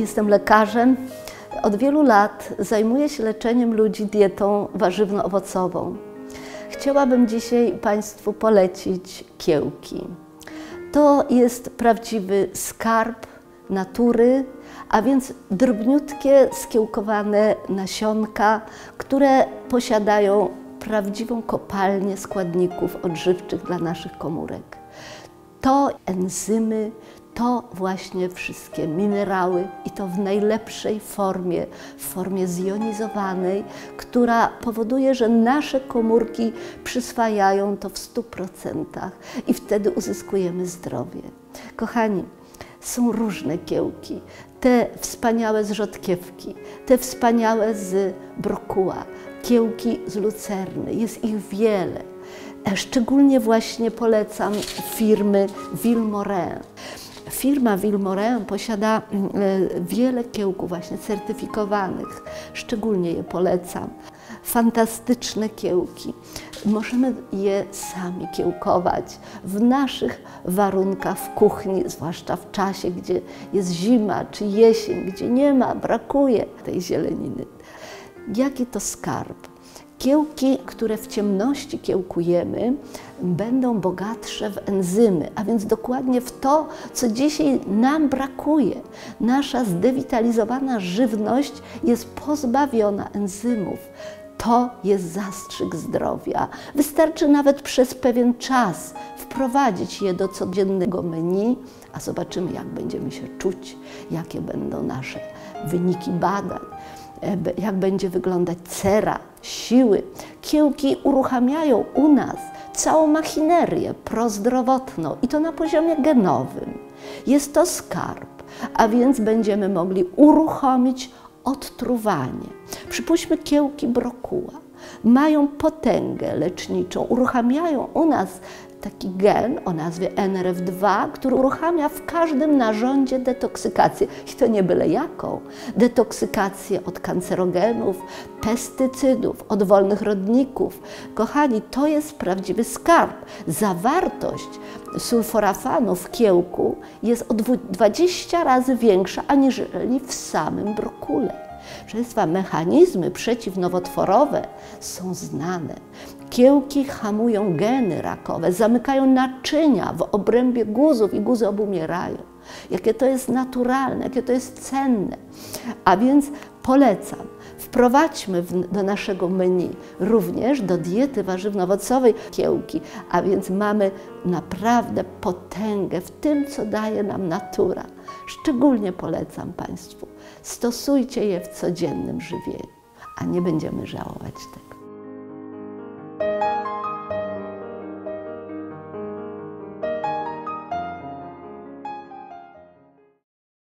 jestem lekarzem. Od wielu lat zajmuję się leczeniem ludzi dietą warzywno-owocową. Chciałabym dzisiaj Państwu polecić kiełki. To jest prawdziwy skarb natury, a więc drobniutkie, skiełkowane nasionka, które posiadają prawdziwą kopalnię składników odżywczych dla naszych komórek. To enzymy, to właśnie wszystkie minerały i to w najlepszej formie, w formie zjonizowanej, która powoduje, że nasze komórki przyswajają to w 100% i wtedy uzyskujemy zdrowie. Kochani, są różne kiełki, te wspaniałe z rzodkiewki, te wspaniałe z brokuła, kiełki z lucerny, jest ich wiele. Szczególnie właśnie polecam firmy Vilmorin. Firma Vilmorin posiada wiele kiełków właśnie certyfikowanych, szczególnie je polecam. Fantastyczne kiełki. Możemy je sami kiełkować w naszych warunkach w kuchni, zwłaszcza w czasie, gdzie jest zima czy jesień, gdzie nie ma, brakuje tej zieleniny. Jaki to skarb? Kiełki, które w ciemności kiełkujemy, będą bogatsze w enzymy, a więc dokładnie w to, co dzisiaj nam brakuje. Nasza zdewitalizowana żywność jest pozbawiona enzymów. To jest zastrzyk zdrowia. Wystarczy nawet przez pewien czas wprowadzić je do codziennego menu, a zobaczymy, jak będziemy się czuć, jakie będą nasze wyniki badań, jak będzie wyglądać cera, siły. Kiełki uruchamiają u nas całą machinerię prozdrowotną i to na poziomie genowym. Jest to skarb, a więc będziemy mogli uruchomić odtruwanie. Przypuśćmy kiełki brokuła. Mają potęgę leczniczą, uruchamiają u nas taki gen o nazwie NRF2, który uruchamia w każdym narządzie detoksykację. I to nie byle jaką. Detoksykację od kancerogenów, pestycydów, od wolnych rodników. Kochani, to jest prawdziwy skarb. Zawartość sulforafanu w kiełku jest o 20 razy większa aniżeli w samym brokule. Proszę Państwa, mechanizmy przeciwnowotworowe są znane. Kiełki hamują geny rakowe, zamykają naczynia w obrębie guzów i guzy obumierają. Jakie to jest naturalne, jakie to jest cenne. A więc polecam, wprowadźmy do naszego menu również do diety warzywno-owocowej kiełki, a więc mamy naprawdę potęgę w tym, co daje nam natura. Szczególnie polecam Państwu, stosujcie je w codziennym żywieniu, a nie będziemy żałować tego.